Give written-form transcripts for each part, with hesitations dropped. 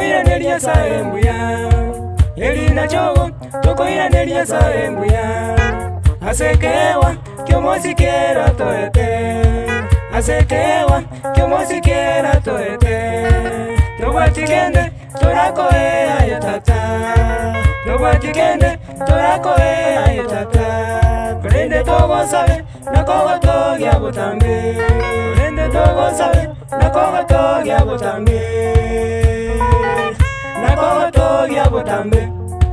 tukoiraneria sae mbuya elina chogo tukoiraneria sae mbuya asekewa kyomosikera toete asekewa kyomosikera toete nobwatikende torakoe ayo tata nobwatikende torakoe ayo tata korende togosabe nakogotogia butambe korende togosabe nakogotogia butambe nakogotogia butambe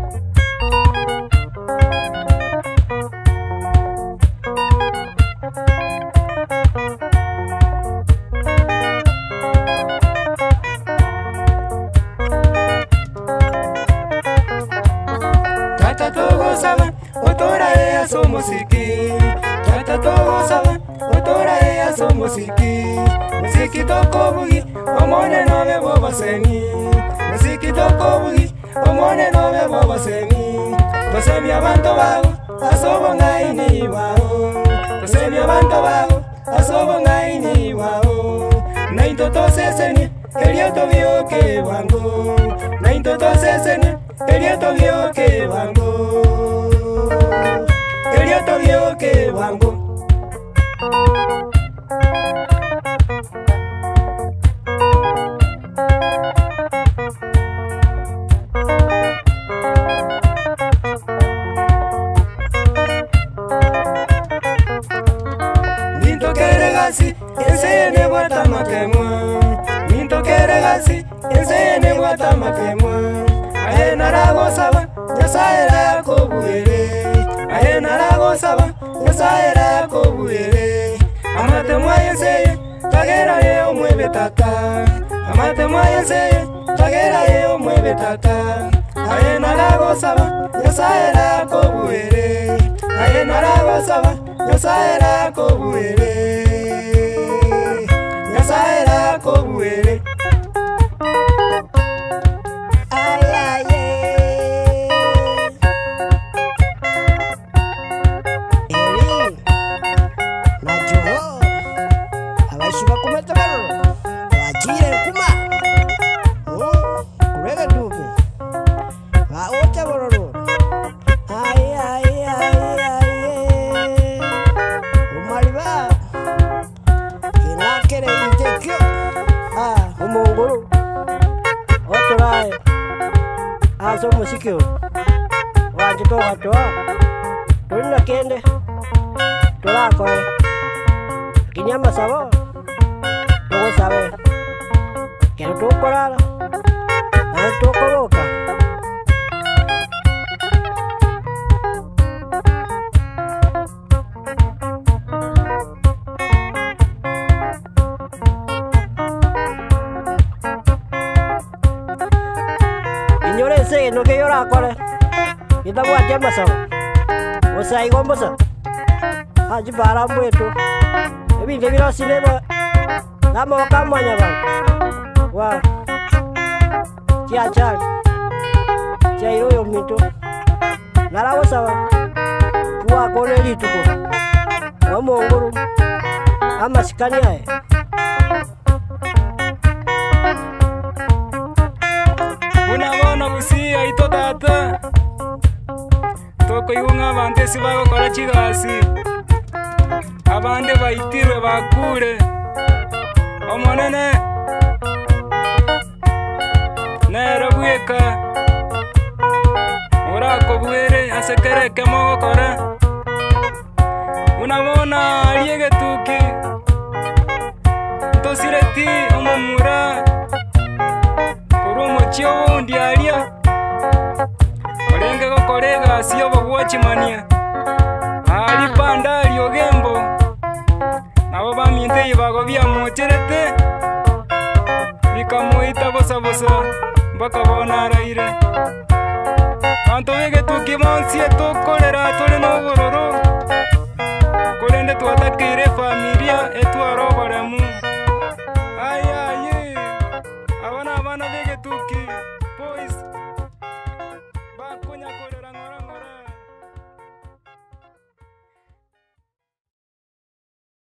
tata togosabe otora ea somosiki tata togosabe otora ea somosiki musiki tokobugi omone nobe bobaseni musiki tokobugi omone nobe bobaseni tosemi abantu bago asobo ngaini wao tosemi abantu bago asobo ngaini wao nainto toseseni elioto bioke wango nainto toseseni elioto bioke wango elioto bioke wango Nintokeregasi ensene bwatamakemwa Nintokeregasi ensene bwatamakemwa aye naragosaba nyasaera kobuere aye naragosaba nyasaera kobuere amatemwa yeseye tagera ye omwebe tata amatemwa yeseye tagera ye omwebe tata aye naragosaba nyasaera kobuere aye naragosaba nyasaera kobuere nyasaera kobuere Aso musikio wajito watoa tulina kende tulako kinyama sabo tuko sabe kero tukorala na tukoroka Inyorese no que llora cuál y te voy a quemar eso o sea y cómo eso allí para muerto y vi que vino al cinema la moca mañana wow ya ya yo mito nada vos sabes gua con el ituko vamos ngoro ama sikania unabona busia ito tata toko yunga bante sibago kora chigasi abande baitirwe bakure omonene nero bweka orako bwere asekere kemo kora unabona aliege tuki tosireti omomura Chio ndiaria Orenge go korega siyo bogwachimania Ali panda liogembo Nabo baminte ibago bia mocherete Bikamuita bosa bosa Baka bona araire Anto wege tukimonsie tokolera tole no bororo Kolende tuatakire familia etu arobaremu Ay ay Abana bege tuki